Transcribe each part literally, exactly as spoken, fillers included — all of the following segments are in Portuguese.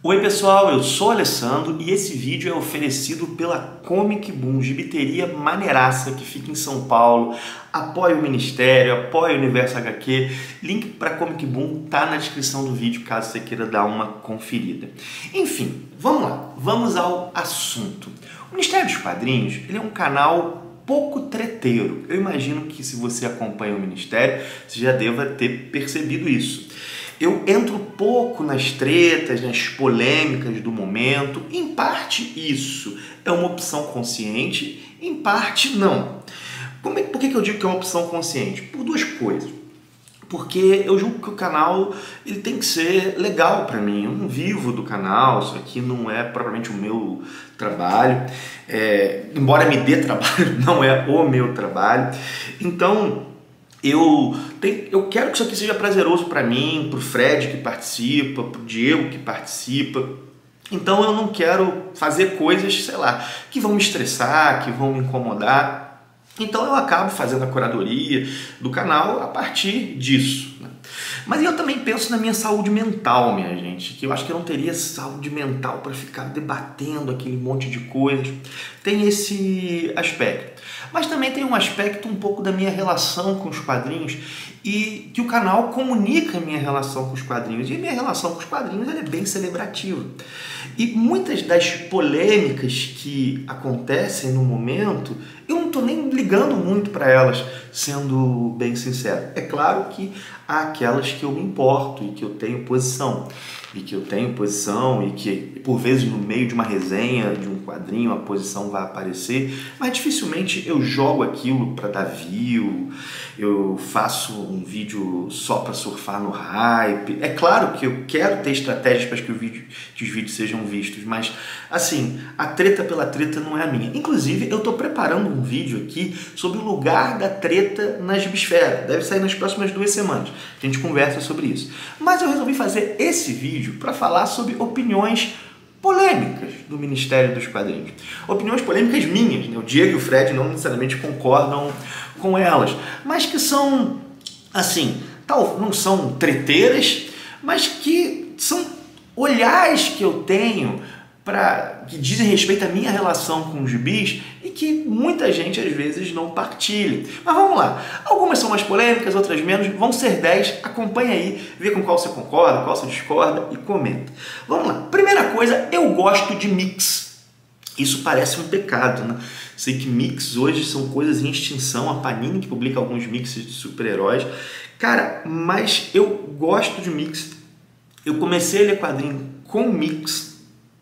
Oi pessoal, eu sou o Alessandro e esse vídeo é oferecido pela Comic Boom, gibiteria maneiraça que fica em São Paulo. Apoia o Ministério, apoia o Universo H Q. Link para Comic Boom tá na descrição do vídeo caso você queira dar uma conferida. Enfim, vamos lá, vamos ao assunto. O Ministério dos Quadrinhos ele é um canal pouco treteiro. Eu imagino que se você acompanha o Ministério, você já deva ter percebido isso. Eu entro pouco nas tretas, nas polêmicas do momento. Em parte isso é uma opção consciente, em parte não. Como é, por que eu digo que é uma opção consciente? Por duas coisas. Porque eu julgo que o canal ele tem que ser legal para mim. Eu não vivo do canal, isso aqui não é propriamente o meu trabalho. É, embora me dê trabalho, não é o meu trabalho. Então Eu, tenho, eu quero que isso aqui seja prazeroso para mim, para o Fred que participa, para o Diego que participa. Então eu não quero fazer coisas, sei lá, que vão me estressar, que vão me incomodar. Então eu acabo fazendo a curadoria do canal a partir disso, né? Mas eu também penso na minha saúde mental, minha gente, que eu acho que eu não teria saúde mental para ficar debatendo aquele monte de coisas. Tem esse aspecto. Mas também tem um aspecto um pouco da minha relação com os quadrinhos e que o canal comunica a minha relação com os quadrinhos. E a minha relação com os quadrinhos ela é bem celebrativa. E muitas das polêmicas que acontecem no momento, eu não estou nem ligando muito para elas, sendo bem sincero. É claro que há aquelas que eu me importo e que eu tenho posição. E que eu tenho posição e que, por vezes, no meio de uma resenha, de um quadrinho, a posição vai aparecer, mas dificilmente eu jogo aquilo para dar view, eu faço um vídeo só para surfar no hype. É claro que eu quero ter estratégias para que, o vídeo, que os vídeos sejam vistos, mas, assim, a treta pela treta não é a minha. Inclusive, eu estou preparando um vídeo aqui sobre o lugar da treta na gibisfera. Deve sair nas próximas duas semanas. A gente conversa sobre isso. Mas eu resolvi fazer esse vídeo para falar sobre opiniões polêmicas do Ministério dos Quadrinhos. Opiniões polêmicas minhas, né? O Diego e o Fred não necessariamente concordam com elas, mas que são, assim, tal, não são treteiras, mas que são olhares que eu tenho pra, que dizem respeito à minha relação com os gibis e que muita gente às vezes não partilha. Mas vamos lá, algumas são mais polêmicas, outras menos, vão ser dez, acompanha aí, vê com qual você concorda, qual você discorda e comenta. Vamos lá, primeira coisa, eu gosto de mix. Isso parece um pecado, né? Sei que mix hoje são coisas em extinção, a Panini que publica alguns mixes de super-heróis. Cara, mas eu gosto de mix. Eu comecei a ler quadrinho com mix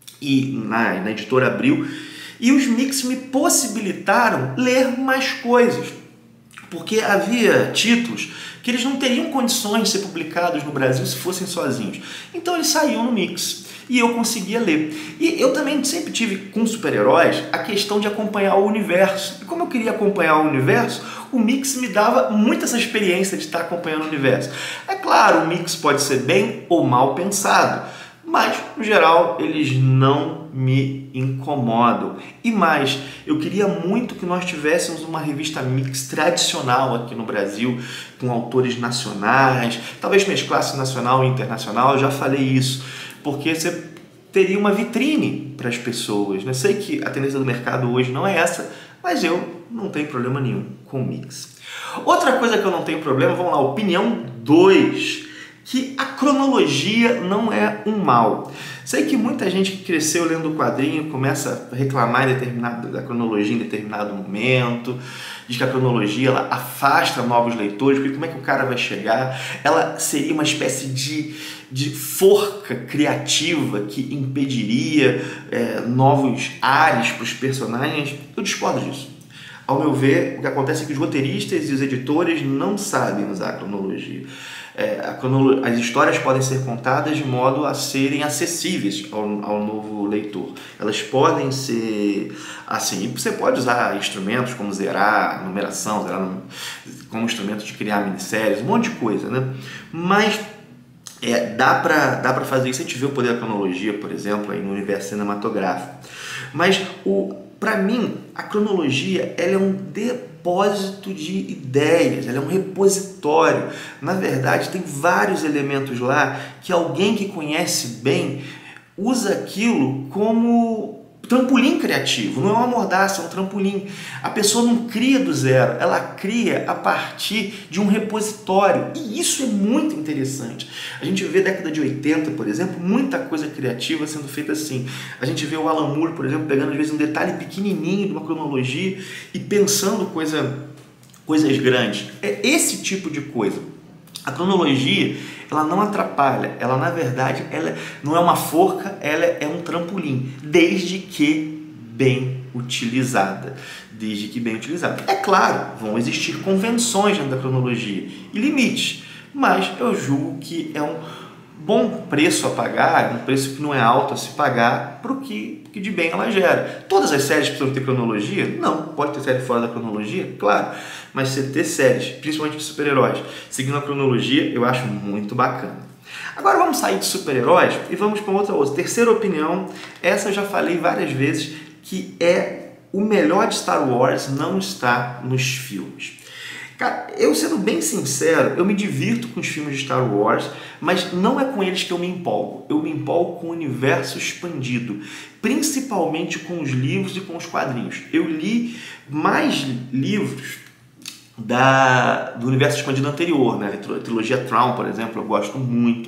e na, na editora Abril, e os mix me possibilitaram ler mais coisas, porque havia títulos que eles não teriam condições de ser publicados no Brasil se fossem sozinhos. Então eles saíam no mix e eu conseguia ler. E eu também sempre tive com super-heróis a questão de acompanhar o universo. E como eu queria acompanhar o universo, o mix me dava muito essa experiência de estar acompanhando o universo. É claro, o mix pode ser bem ou mal pensado, mas, no geral, eles não me incomodam. E mais, eu queria muito que nós tivéssemos uma revista mix tradicional aqui no Brasil, com autores nacionais, talvez mesclasse nacional e internacional, eu já falei isso, porque você teria uma vitrine para as pessoas, né? Sei que a tendência do mercado hoje não é essa, mas eu não tenho problema nenhum com mix. Outra coisa que eu não tenho problema, vamos lá, opinião dois. Que a cronologia não é um mal. Sei que muita gente que cresceu lendo o quadrinho começa a reclamar em determinado, da cronologia em determinado momento, diz que a cronologia ela afasta novos leitores, porque como é que o cara vai chegar? Ela seria uma espécie de, de forca criativa que impediria é, novos ares para os personagens. Eu discordo disso. Ao meu ver, o que acontece é que os roteiristas e os editores não sabem usar a cronologia. É, a cronolo... As histórias podem ser contadas de modo a serem acessíveis ao, ao novo leitor. Elas podem ser assim. Você pode usar instrumentos como zerar, numeração, zerar num... como instrumento de criar minisséries, um monte de coisa, né? Mas é, dá para dá para fazer isso. A gente vê o poder da cronologia, por exemplo, aí no universo cinematográfico. Mas o para mim, a cronologia ela é um depósito de ideias, ela é um repositório. Na verdade, tem vários elementos lá que alguém que conhece bem usa aquilo como trampolim criativo, não é uma mordaça, é um trampolim. A pessoa não cria do zero, ela cria a partir de um repositório, e isso é muito interessante. A gente vê década de oitenta, por exemplo, muita coisa criativa sendo feita assim. A gente vê o Alan Moore, por exemplo, pegando às vezes um detalhe pequenininho de uma cronologia e pensando coisa, coisas grandes. É esse tipo de coisa. A cronologia, ela não atrapalha, ela na verdade ela não é uma forca, ela é um trampolim, desde que bem utilizada, desde que bem utilizada. É claro, vão existir convenções dentro da cronologia e limites, mas eu julgo que é um bom preço a pagar, um preço que não é alto a se pagar para o que, que de bem ela gera. Todas as séries precisam ter cronologia? Não, pode ter série fora da cronologia, claro, mas você ter séries, principalmente de super-heróis, seguindo a cronologia, eu acho muito bacana. Agora vamos sair de super-heróis e vamos para outra outra. Terceira opinião, essa eu já falei várias vezes, que é o melhor de Star Wars não está nos filmes. Cara, eu sendo bem sincero, eu me divirto com os filmes de Star Wars, mas não é com eles que eu me empolgo. Eu me empolgo com o universo expandido, principalmente com os livros e com os quadrinhos. Eu li mais livros da, do universo expandido anterior, né? A trilogia Thrawn, por exemplo, eu gosto muito.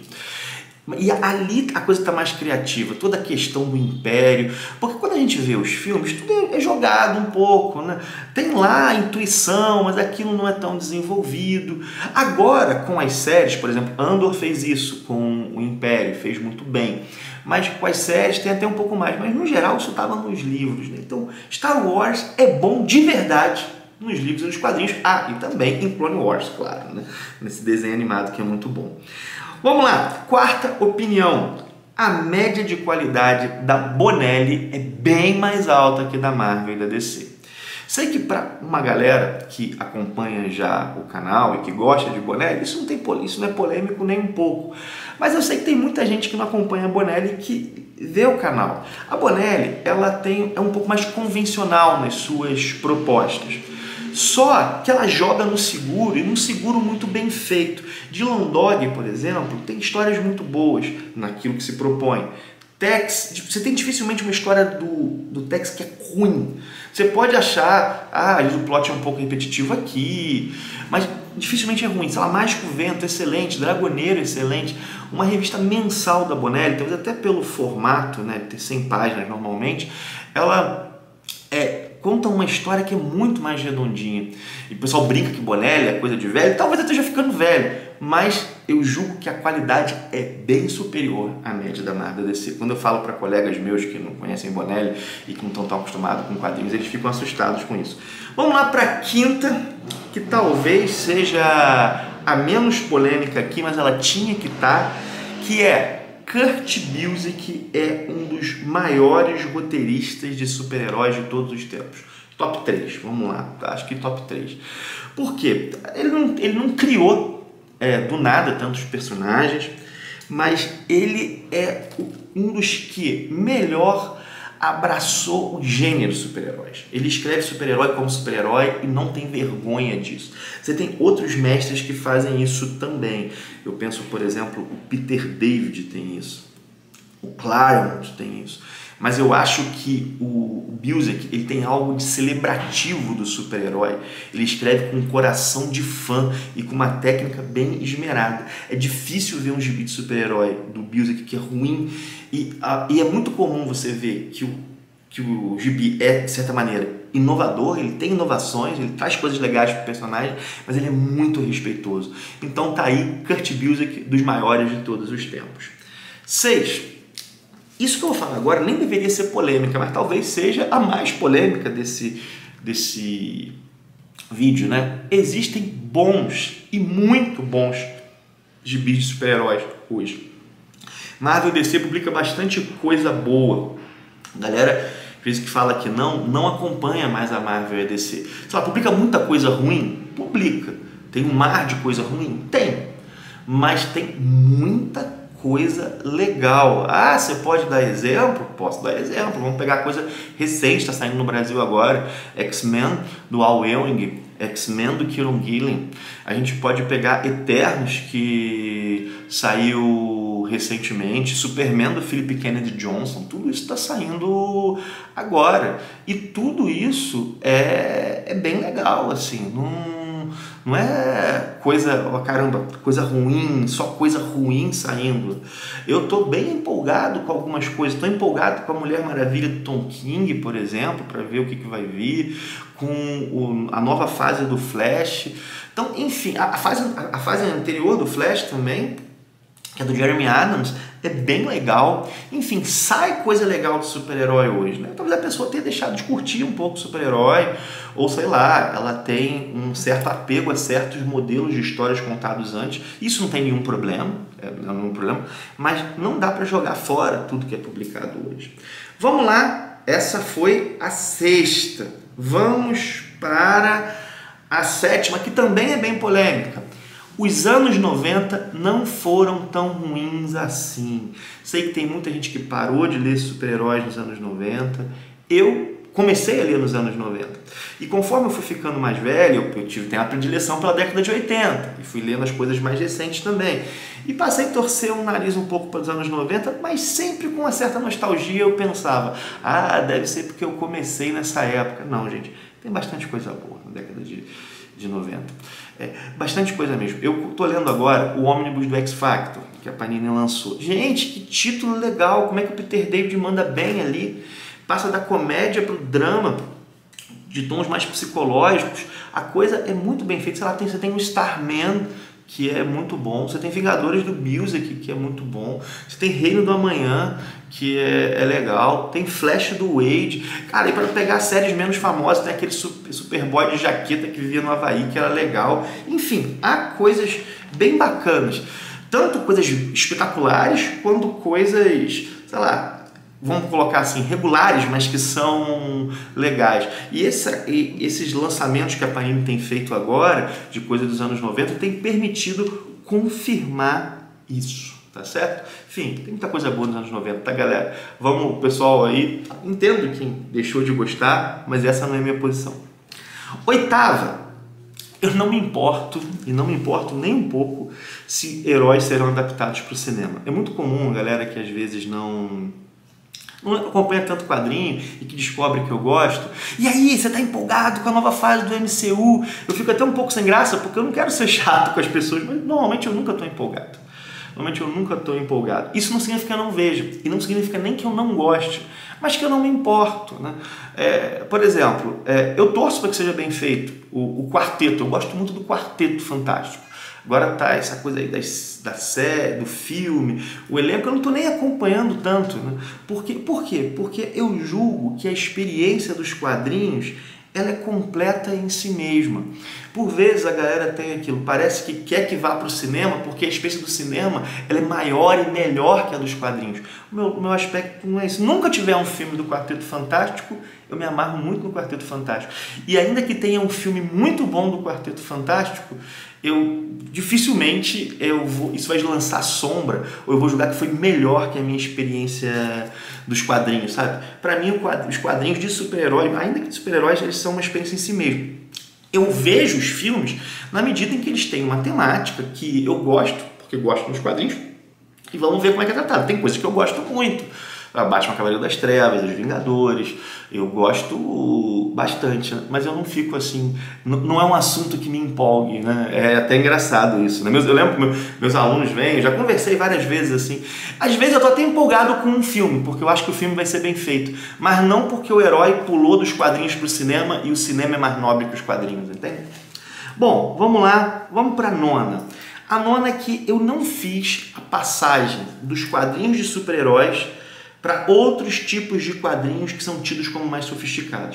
E ali a coisa está mais criativa, toda a questão do Império, porque quando a gente vê os filmes, tudo é jogado um pouco, né? Tem lá a intuição, mas aquilo não é tão desenvolvido. Agora, com as séries, por exemplo, Andor fez isso com o Império, fez muito bem. Mas com as séries tem até um pouco mais, mas no geral isso estava nos livros, né? Então, Star Wars é bom de verdade nos livros e nos quadrinhos. Ah, e também em Clone Wars, claro, né? Nesse desenho animado que é muito bom. Vamos lá, quarta opinião. A média de qualidade da Bonelli é bem mais alta que da Marvel e da D C. Sei que para uma galera que acompanha já o canal e que gosta de Bonelli, isso não, tem, isso não é polêmico nem um pouco. Mas eu sei que tem muita gente que não acompanha a Bonelli que vê o canal. A Bonelli, ela tem, é um pouco mais convencional nas suas propostas. Só que ela joga no seguro, e num seguro muito bem feito. Dylan Dog, por exemplo, tem histórias muito boas naquilo que se propõe. Tex, você tem dificilmente uma história do, do Tex que é ruim. Você pode achar, ah, o plot é um pouco repetitivo aqui, mas dificilmente é ruim. Sei lá, Mágico Vento, excelente, Dragoneiro, excelente. Uma revista mensal da Bonelli, talvez até pelo formato, né, ter cem páginas normalmente, ela é... conta uma história que é muito mais redondinha. E o pessoal brinca que Bonelli é coisa de velho, talvez eu esteja ficando velho, mas eu julgo que a qualidade é bem superior à média da Marvel D C. Quando eu falo para colegas meus que não conhecem Bonelli e que não estão tão acostumados com quadrinhos, eles ficam assustados com isso. Vamos lá para a quinta, que talvez seja a menos polêmica aqui, mas ela tinha que estar, que é... Kurt Busiek é um dos maiores roteiristas de super-heróis de todos os tempos. Top três, vamos lá, acho que top três. Por quê? Ele não, ele não criou é, do nada tantos personagens, mas ele é um dos que melhor abraçou o gênero super-heróis. Ele escreve super-herói como super-herói e não tem vergonha disso. Você tem outros mestres que fazem isso também. Eu penso, por exemplo, o Peter David tem isso. O Claremont tem isso. Mas eu acho que o Busiek, ele tem algo de celebrativo do super-herói. Ele escreve com um coração de fã e com uma técnica bem esmerada. É difícil ver um gibi de super-herói do Busiek que é ruim. E, a, e é muito comum você ver que o, que o gibi é, de certa maneira, inovador. Ele tem inovações, ele traz coisas legais para o personagem, mas ele é muito respeitoso. Então tá aí Kurt Busiek, dos maiores de todos os tempos. seis. Isso que eu vou falar agora nem deveria ser polêmica, mas talvez seja a mais polêmica desse, desse vídeo, né? Existem bons e muito bons gibis de super-heróis hoje. Marvel e D C publica bastante coisa boa. A galera, às vezes que fala que não, não acompanha mais a Marvel e a D C. Se ela publica muita coisa ruim, publica. Tem um mar de coisa ruim? Tem. Mas tem muita coisa legal. Ah, você pode dar exemplo? Posso dar exemplo. Vamos pegar coisa recente, está saindo no Brasil agora. X-Men do Al Ewing, X-Men do Kieron Gillen. A gente pode pegar Eternos, que saiu recentemente, Superman do Philip Kennedy Johnson, tudo isso está saindo agora. E tudo isso é, é bem legal, assim, não, não é coisa, oh, caramba, coisa ruim, só coisa ruim saindo. Eu tô bem empolgado com algumas coisas, tô empolgado com a Mulher Maravilha do Tom King, por exemplo, para ver o que, que vai vir, com o, a nova fase do Flash. Então, enfim, a, a, fase, a fase anterior do Flash também, que é do Jeremy Adams, é bem legal. Enfim, sai coisa legal de super-herói hoje, né? Talvez a pessoa tenha deixado de curtir um pouco super-herói, ou sei lá, ela tem um certo apego a certos modelos de histórias contados antes. Isso não tem nenhum problema, é, não é nenhum problema, mas não dá para jogar fora tudo que é publicado hoje. Vamos lá, essa foi a sexta. Vamos para a sétima, que também é bem polêmica. Os anos noventa não foram tão ruins assim. Sei que tem muita gente que parou de ler super-heróis nos anos noventa. Eu comecei a ler nos anos noventa. E conforme eu fui ficando mais velho, eu tive tenho a predileção pela década de oitenta. E fui lendo as coisas mais recentes também. E passei a torcer o nariz um pouco para os anos noventa, mas sempre com uma certa nostalgia eu pensava, ah, deve ser porque eu comecei nessa época. Não, gente, tem bastante coisa boa na década de, de noventa. É, bastante coisa mesmo. Eu estou lendo agora o Ônibus do X Factor, que a Panini lançou. Gente, que título legal! Como é que o Peter David manda bem ali? Passa da comédia para o drama, de tons mais psicológicos. A coisa é muito bem feita. Sei lá, tem, você tem o Starman, que é muito bom. Você tem Vingadores do Music, que é muito bom. Você tem Reino do Amanhã, que é, é legal. Tem Flash do Wade. Cara, e para pegar séries menos famosas, tem aquele super, Superboy de jaqueta que vivia no Havaí, que era legal. Enfim, há coisas bem bacanas. Tanto coisas espetaculares, quanto coisas, sei lá, vamos colocar assim, regulares, mas que são legais. E, essa, e esses lançamentos que a Panini tem feito agora, de coisa dos anos noventa, tem permitido confirmar isso, tá certo? Enfim, tem muita coisa boa nos anos noventa, tá, galera? Vamos, pessoal, aí, entendo quem deixou de gostar, mas essa não é a minha posição. Oitava, eu não me importo, e não me importo nem um pouco, se heróis serão adaptados para o cinema. É muito comum a galera que às vezes não... não acompanha tanto quadrinho e que descobre que eu gosto. E aí, você tá empolgado com a nova fase do M C U? Eu fico até um pouco sem graça, porque eu não quero ser chato com as pessoas, mas normalmente eu nunca tô empolgado. Normalmente eu nunca tô empolgado. Isso não significa que eu não veja, e não significa nem que eu não goste, mas que eu não me importo, né? É, por exemplo, é, eu torço para que seja bem feito o, o quarteto. Eu gosto muito do Quarteto Fantástico. Agora tá essa coisa aí das, da série, do filme, o elenco, eu não tô nem acompanhando tanto, né? Por quê? Por quê? Porque eu julgo que a experiência dos quadrinhos, ela é completa em si mesma. Por vezes a galera tem aquilo, parece que quer que vá para o cinema, porque a experiência do cinema ela é maior e melhor que a dos quadrinhos. O meu, meu aspecto não é isso. Nunca tiver um filme do Quarteto Fantástico, eu me amarro muito no Quarteto Fantástico. E ainda que tenha um filme muito bom do Quarteto Fantástico, eu dificilmente eu vou, isso vai lançar sombra, ou eu vou julgar que foi melhor que a minha experiência dos quadrinhos, sabe? Para mim, os quadrinhos de super-herói, ainda que de super-heróis, eles são uma experiência em si mesmo. Eu vejo os filmes na medida em que eles têm uma temática que eu gosto, porque eu gosto dos quadrinhos, e vamos ver como é que é tratado. Tem coisas que eu gosto muito. Batman Cavaleiro das Trevas, Os Vingadores, eu gosto bastante, né? Mas eu não fico assim, não é um assunto que me empolgue, né? É até engraçado isso, né? Eu lembro que meus, meus alunos vêm, eu já conversei várias vezes assim, às vezes eu tô até empolgado com um filme, porque eu acho que o filme vai ser bem feito, mas não porque o herói pulou dos quadrinhos pro cinema e o cinema é mais nobre que os quadrinhos, entende? Bom, vamos lá, vamos pra nona. A nona é que eu não fiz a passagem dos quadrinhos de super-heróis para outros tipos de quadrinhos que são tidos como mais sofisticados.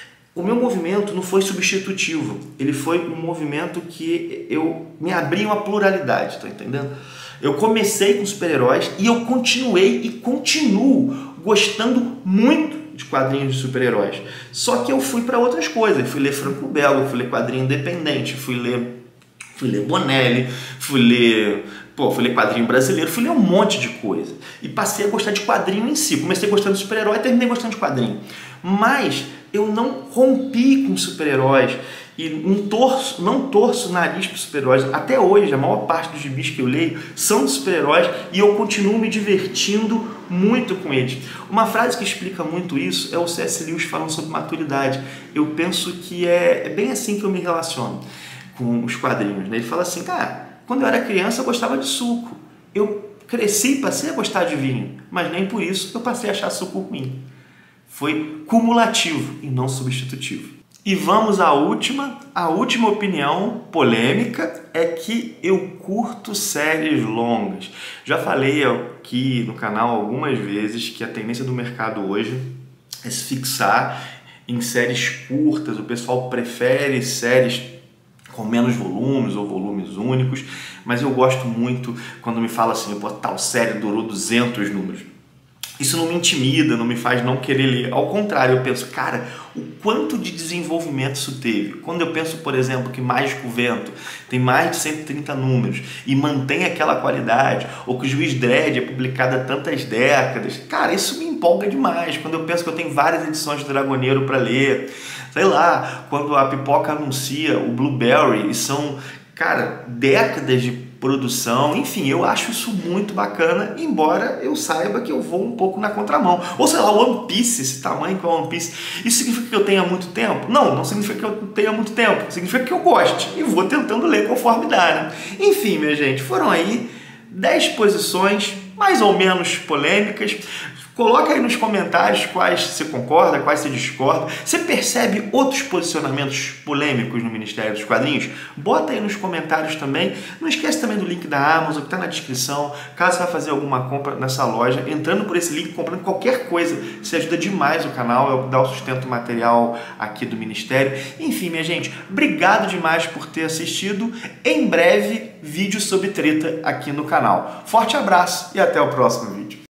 O meu movimento não foi substitutivo, ele foi um movimento que eu me abri uma pluralidade, tá entendendo? Eu comecei com super-heróis e eu continuei e continuo gostando muito de quadrinhos de super-heróis. Só que eu fui para outras coisas, fui ler Franco Bello, fui ler quadrinho independente, fui ler, fui ler Bonelli, fui ler... Pô, fui ler quadrinho brasileiro, fui ler um monte de coisa. E passei a gostar de quadrinho em si. Comecei gostando de super-herói e terminei gostando de quadrinho. Mas eu não rompi com super-heróis e não torço, não torço o nariz para super-heróis. Até hoje, a maior parte dos gibis que eu leio são de super-heróis e eu continuo me divertindo muito com eles. Uma frase que explica muito isso é o C S Lewis falando sobre maturidade. Eu penso que é, é bem assim que eu me relaciono com os quadrinhos, né? Ele fala assim, cara, quando eu era criança eu gostava de suco. Eu cresci e passei a gostar de vinho, mas nem por isso eu passei a achar suco ruim. Foi cumulativo e não substitutivo. E vamos à última. A última opinião polêmica é que eu curto séries longas. Já falei aqui no canal algumas vezes que a tendência do mercado hoje é se fixar em séries curtas. O pessoal prefere séries com menos volumes ou volumes únicos, mas eu gosto muito quando me fala assim, pô, tal série durou duzentos números. Isso não me intimida, não me faz não querer ler. Ao contrário, eu penso, cara, o quanto de desenvolvimento isso teve. Quando eu penso, por exemplo, que Mágico Vento tem mais de cento e trinta números e mantém aquela qualidade, ou que o Juiz Dredd é publicado há tantas décadas, cara, isso me empolga demais. Quando eu penso que eu tenho várias edições de Dragoneiro para ler, sei lá, quando a Pipoca anuncia o Blueberry, e são, cara, décadas de produção, enfim, eu acho isso muito bacana, embora eu saiba que eu vou um pouco na contramão. Ou sei lá, One Piece, esse tamanho que é One Piece, isso significa que eu tenha muito tempo? Não, não significa que eu tenha muito tempo, significa que eu goste e vou tentando ler conforme dá, né? Enfim, minha gente, foram aí dez posições mais ou menos polêmicas. Coloca aí nos comentários quais você concorda, quais você discorda. Você percebe outros posicionamentos polêmicos no Ministério dos Quadrinhos? Bota aí nos comentários também. Não esquece também do link da Amazon, que está na descrição. Caso você vá fazer alguma compra nessa loja, entrando por esse link, comprando qualquer coisa, você ajuda demais o canal, é o que dá o sustento material aqui do Ministério. Enfim, minha gente, obrigado demais por ter assistido. Em breve, vídeo sobre treta aqui no canal. Forte abraço e até o próximo vídeo.